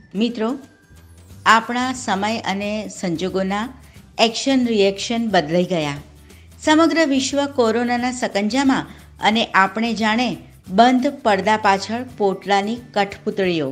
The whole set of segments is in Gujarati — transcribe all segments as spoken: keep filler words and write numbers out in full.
મિત્રો, આપણા સમય અને સંજોગોના એક્શન રિએક્શન બદલાઈ ગયા. સમગ્ર વિશ્વ કોરોનાના સકંજામાં અને આપણે જાણે બંધ પડદા પાછળ પોટલાની કઠપૂતળીઓ.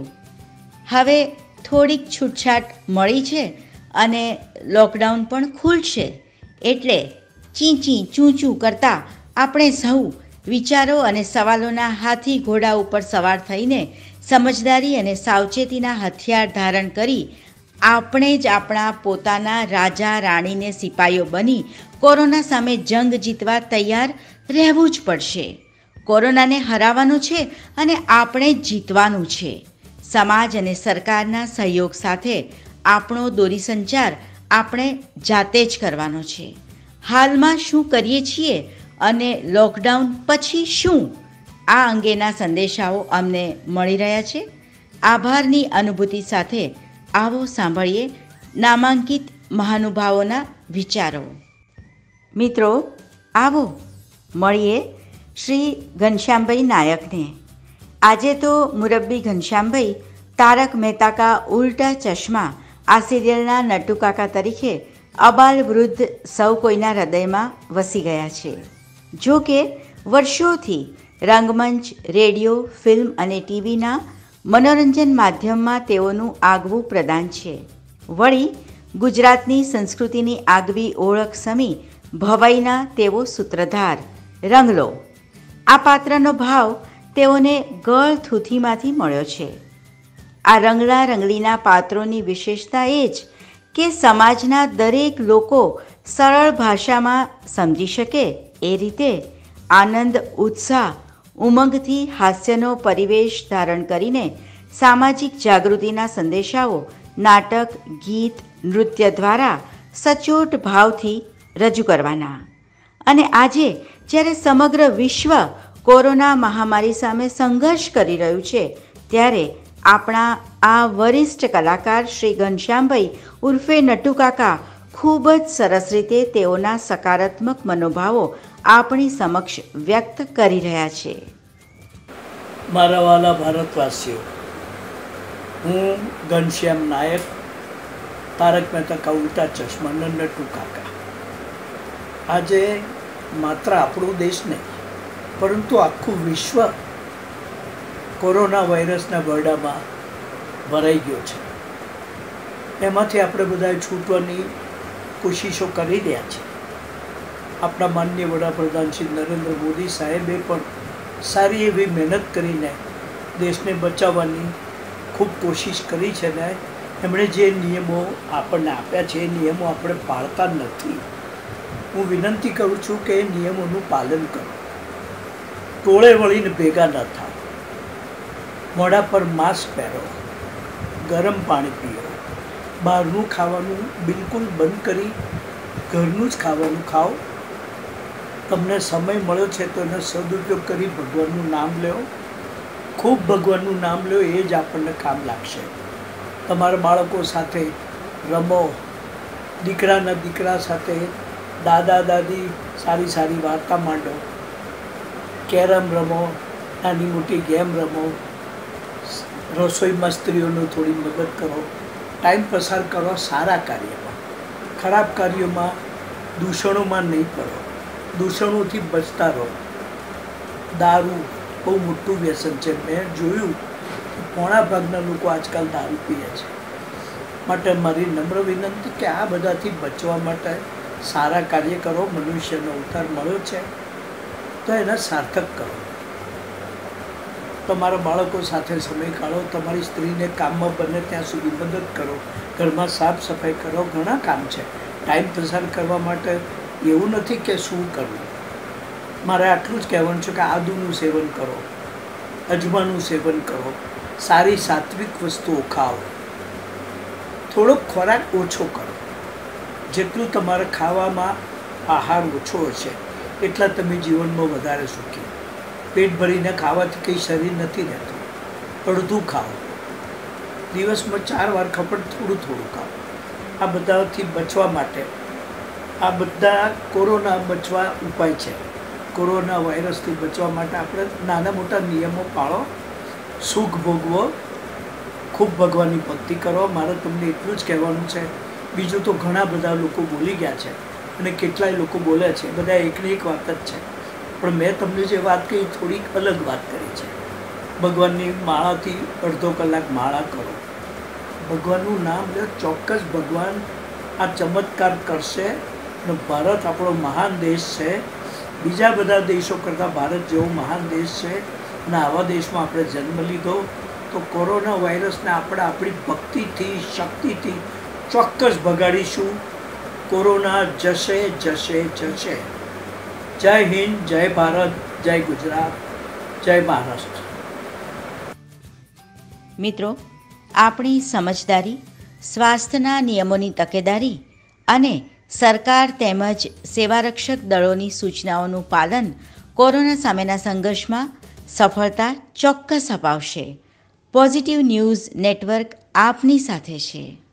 હવે થોડીક છૂટછાટ મળી છે અને લોકડાઉન પણ ખુલશે એટલે ચીંચી ચૂંચું કરતાં આપણે સૌ વિચારો અને સવાલોના હાથી ઘોડા ઉપર સવાર થઈને સમજદારી અને સાવચેતીના હથિયાર ધારણ કરી આપણે જ આપણા પોતાના રાજા રાણીને સિપાઈઓ બની કોરોના સામે જંગ જીતવા તૈયાર રહેવું જ પડશે. કોરોનાને હરાવવાનું છે અને આપણે જ જીતવાનું છે. સમાજ અને સરકારના સહયોગ સાથે આપણો દોરી સંચાર આપણે જાતે જ કરવાનો છે. હાલમાં શું કરીએ છીએ અને લોકડાઉન પછી શું, આ અંગેના સંદેશાઓ અમને મળી રહ્યા છે. આભારની અનુભૂતિ સાથે આવો સાંભળીએ નામાંકિત મહાનુભાવોના વિચારો. મિત્રો, આવો મળીએ શ્રી ઘનશ્યામભાઈ નાયકને. આજે તો મુરબ્બી ઘનશ્યામભાઈ તારક મહેતા કા ઉલ્ટા ચશ્મા આ સિરિયલના નટુકાકા તરીકે અબાલ વૃદ્ધ સૌ કોઈના હૃદયમાં વસી ગયા છે. જો કે વર્ષોથી રંગમંચ, રેડિયો, ફિલ્મ અને ટીવીના મનોરંજન માધ્યમમાં તેઓનું આગવું પ્રદાન છે. વળી ગુજરાતની સંસ્કૃતિની આગવી ઓળખ સમી ભવાઈના તેઓ સૂત્રધાર. રંગલો આ પાત્રનો ભાવ તેઓને ગળ થૂથીમાંથી મળ્યો છે. આ રંગલા રંગલીના પાત્રોની વિશેષતા એ જ કે સમાજના દરેક લોકો સરળ ભાષામાં સમજી શકે એ રીતે આનંદ, ઉત્સાહ, ઉમંગથી હાસ્યનો પરિવેશ ધારણ કરીને સામાજિક જાગૃતિના સંદેશાઓ નાટક, ગીત, નૃત્ય દ્વારા સચોટ ભાવથી રજૂ કરવાના. અને આજે જ્યારે સમગ્ર વિશ્વ કોરોના મહામારી સામે સંઘર્ષ કરી રહ્યું છે ત્યારે આપણા આ વરિષ્ઠ કલાકાર શ્રી ઘનશ્યામભાઈ ઉર્ફે નટુકાકા ખૂબ જ સરસ રીતે તેઓના સકારાત્મક મનોભાવો આપણી સમક્ષ વ્યક્ત કરી રહ્યા છે. મારા વાલા ભારતવાસીઓ, હું ઘનશ્યામ નાયક, તારક મહેતા કા ઉલ્ટા ચશ્માના નટુકાકા. આજે માત્ર આપણો દેશ નહીં પરંતુ આખું વિશ્વ કોરોના વાયરસના બરડામાં ભરાઈ ગયો છે. એમાંથી આપણે બધા છૂટવાની કોશિશો કરી રહ્યા છીએ. આપણા માનનીય વડાપ્રધાન શ્રી નરેન્દ્ર મોદી સાહેબે પણ સારી એવી મહેનત કરીને દેશને બચાવવાની ખૂબ કોશિશ કરી છે ને એમણે જે નિયમો આપણને આપ્યા છે એ નિયમો આપણે પાળતા નથી. હું વિનંતી કરું છું કે એ નિયમોનું પાલન કરો. ટોળે વળીને ભેગા ન થાવ. મોઢા પર માસ્ક પહેરો, ગરમ પાણી પીઓ, બહારનું ખાવાનું બિલકુલ બંધ કરી ઘરનું જ ખાવાનું ખાઓ. તમને સમય મળ્યો છે તો એનો સદુપયોગ કરી ભગવાનનું નામ લ્યો. ખૂબ ભગવાનનું નામ લ્યો, એ જ આપણને કામ લાગશે. તમારા બાળકો સાથે રમો, દીકરાના દીકરા સાથે દાદા દાદી સારી સારી વાર્તા માંડો, કેરમ રમો, નાની મોટી ગેમ રમો, રસોઈમાં સ્ત્રીઓને થોડી મદદ કરો, ટાઈમ પસાર કરો સારા કાર્યમાં. ખરાબ કાર્યોમાં, દૂષણોમાં નહીં પડો. દૂષણોથી બચતા રહો. દારૂ બહુ મોટું વ્યસન છે. મેં જોયું કે પોણા ભાગના લોકો આજકાલ દારૂ પીએ છે. માટે મારી નમ્ર વિનંતી કે આ બધાથી બચવા માટે સારા કાર્ય કરો. મનુષ્યનો અવતાર મળ્યો છે તો એને સાર્થક કરો. તમારા બાળકો સાથે સમય કાઢો. તમારી સ્ત્રીને કામમાં બને ત્યાં સુધી મદદ કરો. ઘરમાં સાફ સફાઈ કરો. ઘણા કામ છે. ટાઈમ પસાર કરવા માટે એવું નથી કે શું કરવું. મારે આટલું જ કહેવાનું છે કે આદુનું સેવન કરો, અજમાનું સેવન કરો, સારી સાત્વિક વસ્તુઓ ખાઓ, થોડોક ખોરાક ઓછો કરો. જેટલું તમારે ખાવામાં આહાર ઓછો હશે એટલા તમે જીવનમાં વધારે સુખી. પેટ ભરીને ખાવાથી કંઈ શરીર નથી રહેતું. અડધું ખાઓ. દિવસમાં ચાર વાર ખપટ થોડું થોડું ખાઓ. આ બધાથી બચવા માટે આ બધા કોરોના બચવા ઉપાય છે. કોરોના વાયરસથી બચવા માટે આપણે નાના મોટા નિયમો પાળો, સુખ ભોગવો, ખૂબ ભગવાનની ભક્તિ કરો. મારે તમને એટલું જ કહેવાનું છે. બીજું તો ઘણા બધા લોકો બોલી ગયા છે અને કેટલાય લોકો બોલે છે, બધા એકની એક વાત જ છે. પણ મેં તમને જે વાત કહી થોડીક અલગ વાત કરી છે. ભગવાનની માળાથી અડધો કલાક માળા કરો, ભગવાનનું નામ લો, ચોક્કસ ભગવાન આ ચમત્કાર કરશે. અને ભારત આપણો મહાન દેશ છે, બીજા બધા દેશો કરતાં ભારત જેવો મહાન દેશ છે. અને આવા દેશમાં આપણે જન્મ લીધો તો કોરોના વાયરસને આપણે આપણી ભક્તિથી, શક્તિથી ચોક્કસ ભગાડીશું. કોરોના જશે જશે જશે. જય હિન્દ, જય ભારત, જય ગુજરાત, જય મહારાષ્ટ્ર. મિત્રો, આપણી સમજદારી, સ્વાસ્થ્યના નિયમોની તકેદારી અને સરકાર તેમજ સેવારક્ષક દળોની સૂચનાઓનું પાલન કોરોના સામેના સંઘર્ષમાં સફળતા ચોક્કસ અપાવશે. પોઝિટિવ ન્યૂઝ નેટવર્ક આપની સાથે છે.